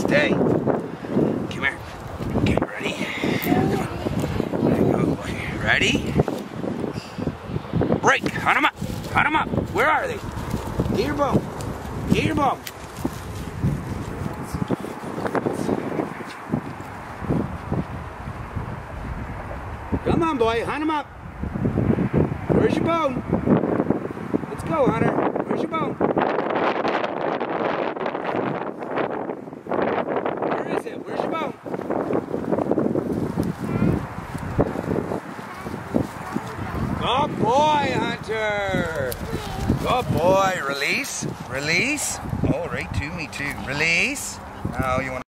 stay. Come here. Okay, ready? There you go, boy. Ready? Break. Hunt him up. Hunt him up. Where are they? Get your bone. Get your bone. Come on, boy. Hunt him up. Where's your bone? Let's go, Hunter. Where's your bone? Where is it? Where's your bone? Good boy, Hunter. Good boy. Release. Release. Oh, right to me, too. Release. Now you want